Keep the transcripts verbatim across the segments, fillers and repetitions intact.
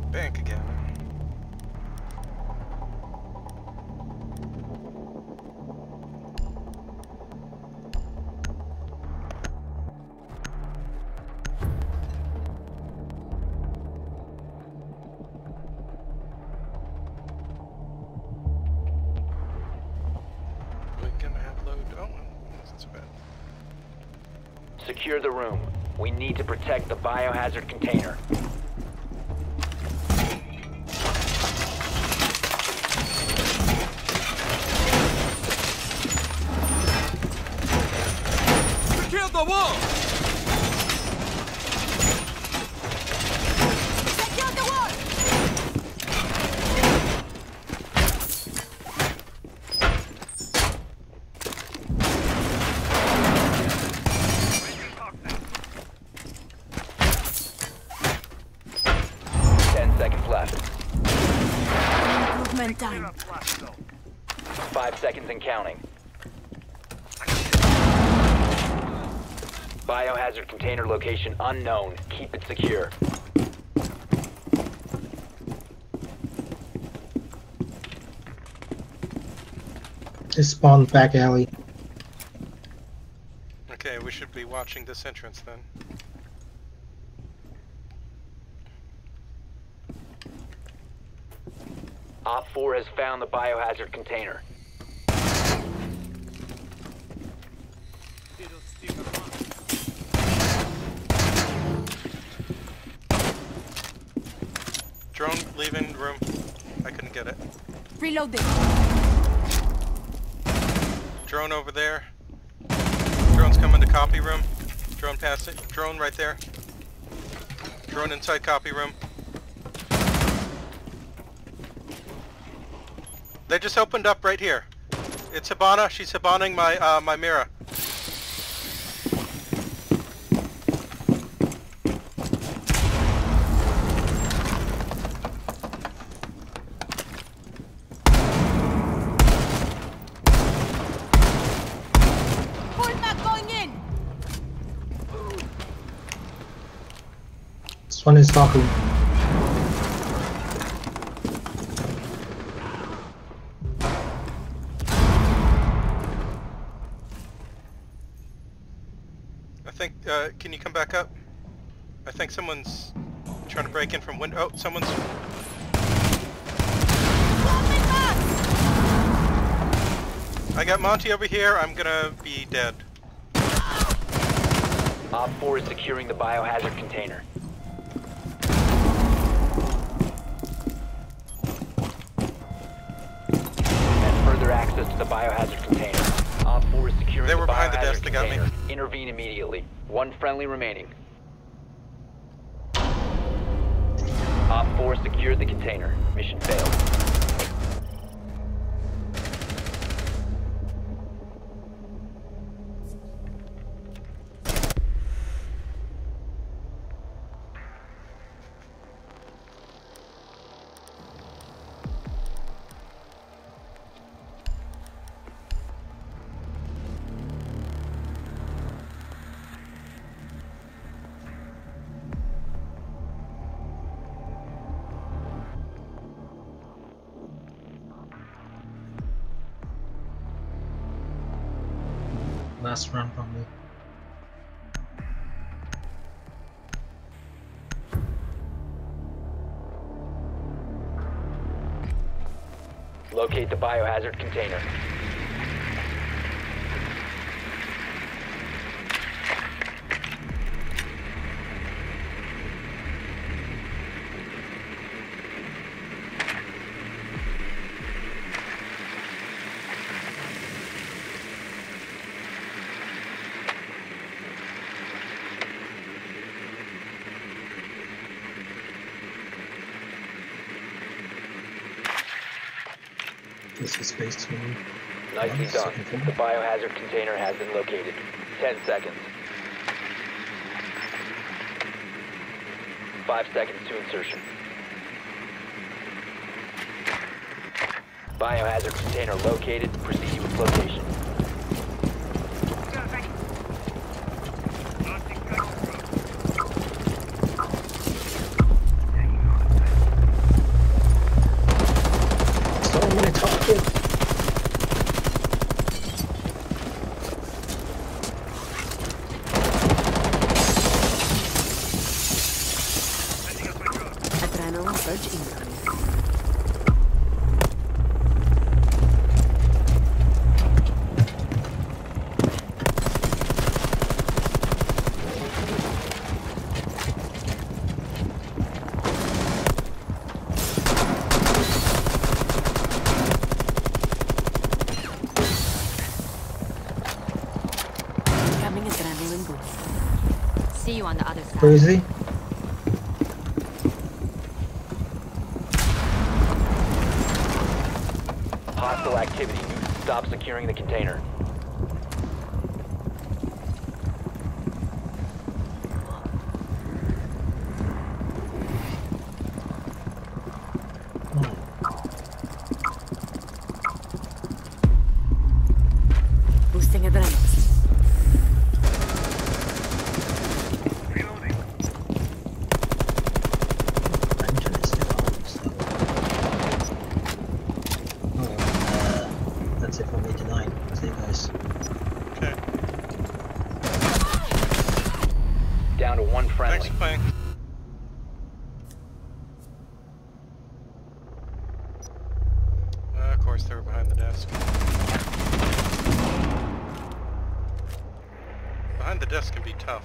Bank again. We're gonna have load. Oh, that's bad. Secure the room. We need to protect the biohazard container. Secure the wall! Secure the wall! Ten seconds left. Movement time. Five seconds and counting. Biohazard container location unknown. Keep it secure. Just spawn back alley. Okay, we should be watching this entrance then. Op four has found the biohazard container. Drone leaving room. I couldn't get it. Reload this. Drone over there. Drone's coming to copy room. Drone past it. Drone right there. Drone inside copy room. They just opened up right here. It's Hibana. She's Hibaning my uh, my Mira. Pullback going in. This one is talking. I think. Uh, can you come back up? I think someone's trying to break in from window. Oh, someone's. I got Monty over here. I'm gonna be dead. Op four is securing the biohazard container. And further access to the biohazard container. Op four is securing They were the behind the biohazard desk, they got me. container. Intervene immediately. One friendly remaining. Op four secured the container. Mission failed. Last run from me. Locate the biohazard container. This is space to me. Nicely One done. second. The biohazard container has been located. Ten seconds. Five seconds to insertion. Biohazard container located. Proceed with location. Surge incoming. Incoming adrenaline boost. See you on the other side. Where is he? Hostile activity. Stop securing the container. Boosting adrenaline. Engine is still on, so. Oh, uh, that's it from eighty-nine. See you guys. Okay. Down to one friendly. Thanks for playing. Uh, of course, they were behind the desk. Behind the desk can be tough.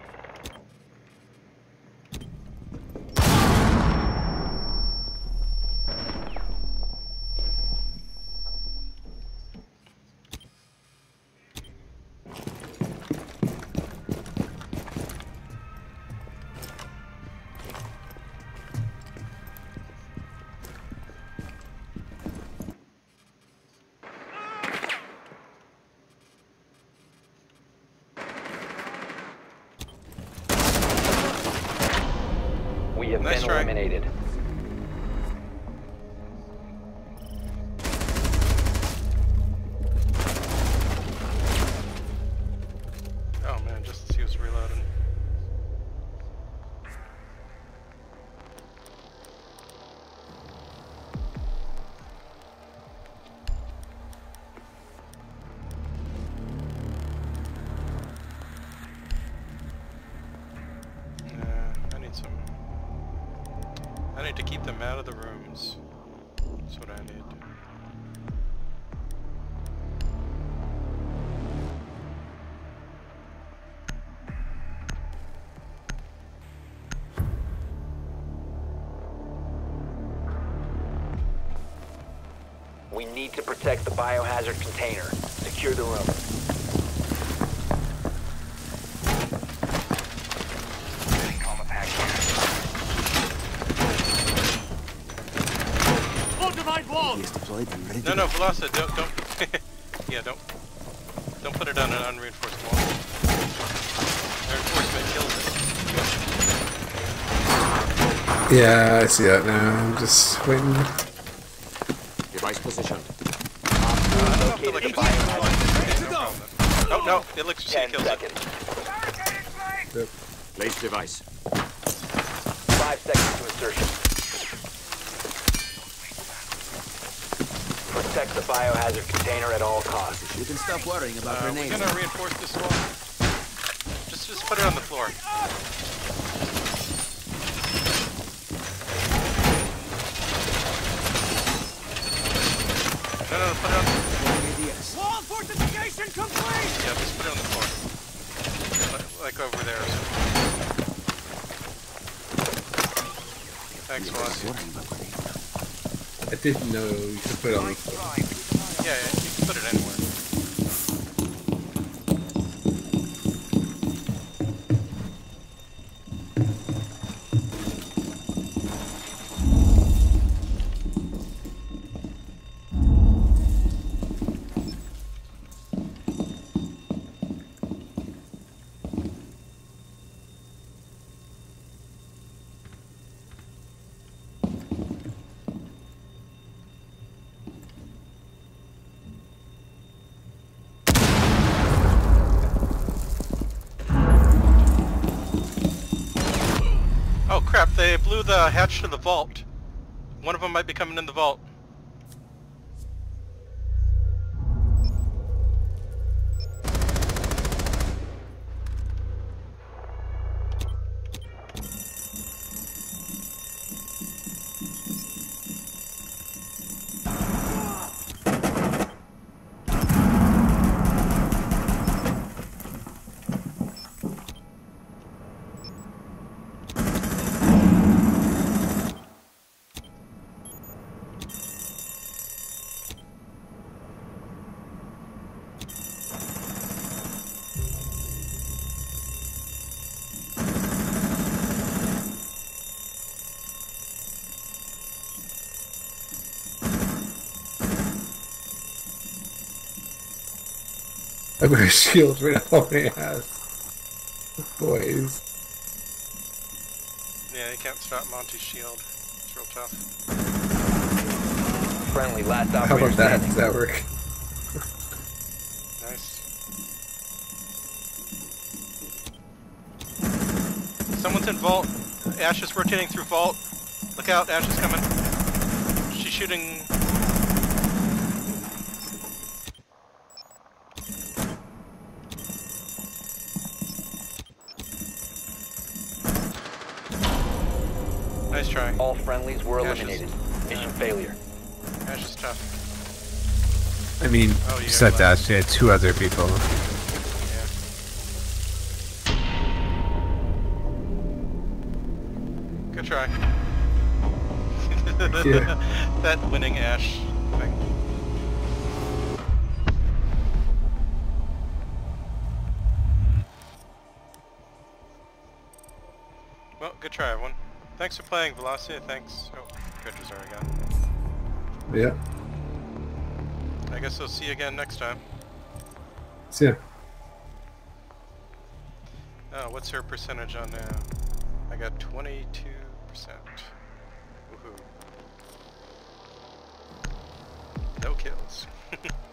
We have Nice been try. eliminated. Oh man, just as he was reloading. Yeah, I need some. I need to keep them out of the rooms. That's what I need. We need to protect the biohazard container. Secure the room. Fortified wall! No, no, Velosa, don't, don't. Yeah, don't. Don't put it on an unreinforced wall. Reinforcement kills it. Yeah, I see that now. I'm just waiting. Device position. I don't know if the Located electricity the biohazard. kills it. No problem. No, no, the electricity Ten kills seconds. it. Place device. Five seconds to insertion. Protect the biohazard container at all costs. You can stop worrying about Uh, we're grenades. gonna reinforce this wall. Just, just put it on the floor. No, no, no, put it on. Wall fortification complete! Yeah, just put it on the floor. Like, like over there or something. Thanks, Velosa. Worrying about grenades. I didn't know you could put it on the floor. Yeah, yeah, you can put it anywhere. Oh crap, they blew the hatch to the vault. One of them might be coming in the vault. I've got a shield right on my ass. Boys. Yeah, you can't stop Monty's shield. It's real tough. Friendly, last How operator about that? standing. Does that work? Nice. Someone's in vault. Ash is rotating through vault. Look out, Ash is coming. She's shooting. Nice try. All friendlies were Ash is- eliminated. Mission failure. Ash is tough. I mean, Oh, you Except got Ash, yeah, two other people. Yeah. Good try. Yeah. That winning Ash thing. Well, good try, everyone. Thanks for playing, Velocity. Thanks. Oh, Gretcher's already gone. Yeah. I guess I'll see you again next time. See ya. Oh, what's her percentage on now? I got twenty-two percent. Woohoo. No kills.